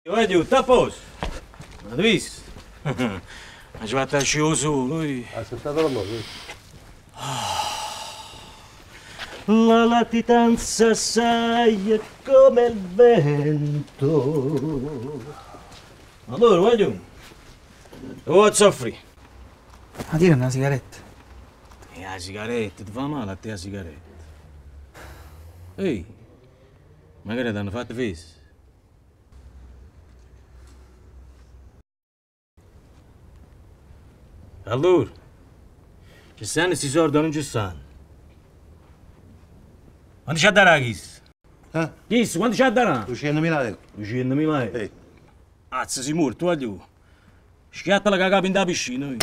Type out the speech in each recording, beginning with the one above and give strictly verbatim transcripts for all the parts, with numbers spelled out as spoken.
Vedi, sta a posto. Ma hai visto? Ha fatto a sciuso, lui. Aspettatelo a noi. La latitanza sai è come il vento. Allora, voglio. Vuoi soffrire? Ma tira una sigaretta. E la sigaretta, ti fa male a te la sigaretta. Ehi, magari ti hanno fatto festa. Allora, ci stanno questi soldi o non ci stanno? Quanto c'ha da dare Chis? Eh? Chis, quanto c'ha da dare? duecentomila euro. duecentomila euro. Ehi. Azza, si morto, voglio. Schiatta la cagata in da piscina. io.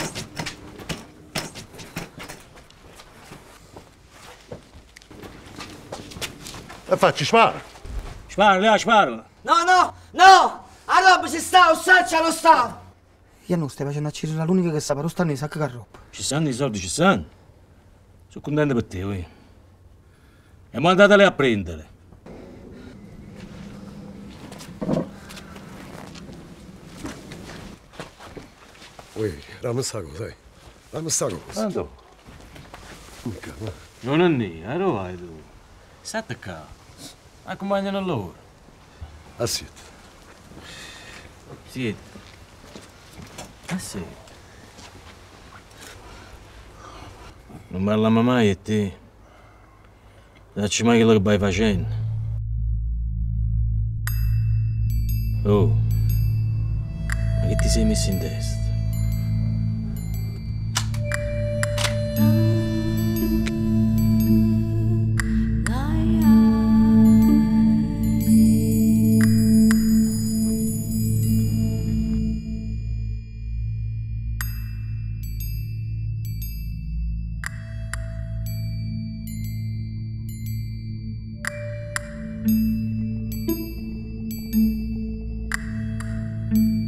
E facci spara. Spara, spara. No, no, no! La roba ci sta, o salcia non sta! Io non stai facendo a Cirilla l'unica che sa, però stanno in sacca roba. Ci stanno i soldi, ci stanno. Sono contento per te, oi. E mo andateli a prendere. Ui, dammi sta cosa, sai. Dammi sta cosa. Tanto. Mica, ma. Non è niente, eh, dove vai tu? State qua. Accompagnano loro. Ah, sì. Siete. Ah, sì. Non parliamo mai e te. Dacci mai quello che vai facendo. Oh. Ma che ti sei messo in testa? Thank you.